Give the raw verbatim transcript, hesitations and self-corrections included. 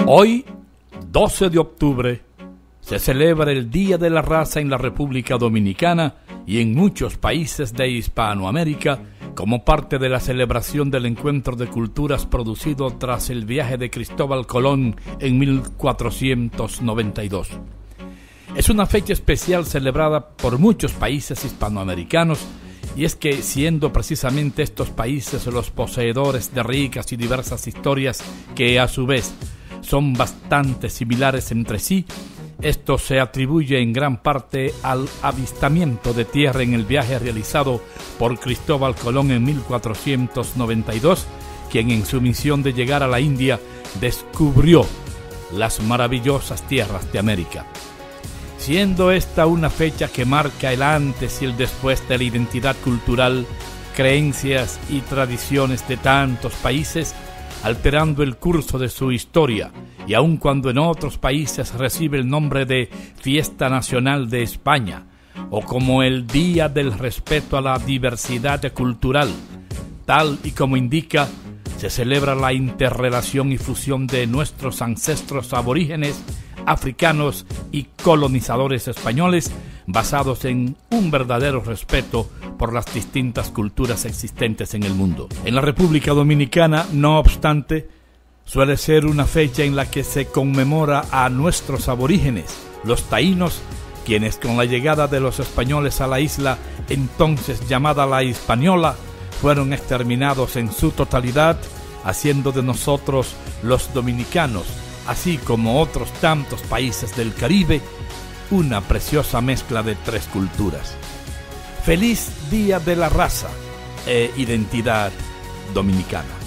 Hoy, doce de octubre, se celebra el Día de la Raza en la República Dominicana y en muchos países de Hispanoamérica como parte de la celebración del encuentro de culturas producido tras el viaje de Cristóbal Colón en mil cuatrocientos noventa y dos. Es una fecha especial celebrada por muchos países hispanoamericanos, y es que, siendo precisamente estos países los poseedores de ricas y diversas historias que a su vez son bastante similares entre sí, esto se atribuye en gran parte al avistamiento de tierra en el viaje realizado por Cristóbal Colón en mil cuatrocientos noventa y dos, quien en su misión de llegar a la India descubrió las maravillosas tierras de América. Siendo esta una fecha que marca el antes y el después de la identidad cultural, creencias y tradiciones de tantos países, alterando el curso de su historia, y aun cuando en otros países recibe el nombre de Fiesta Nacional de España, o como el Día del Respeto a la Diversidad Cultural, tal y como indica, se celebra la interrelación y fusión de nuestros ancestros aborígenes, africanos y colonizadores españoles, basados en un verdadero respeto por las distintas culturas existentes en el mundo. En la República Dominicana, no obstante, suele ser una fecha en la que se conmemora a nuestros aborígenes, los taínos, quienes con la llegada de los españoles a la isla, entonces llamada La Hispaniola, fueron exterminados en su totalidad, haciendo de nosotros los dominicanos, así como otros tantos países del Caribe, una preciosa mezcla de tres culturas. Feliz Día de la Raza e Identidad Dominicana.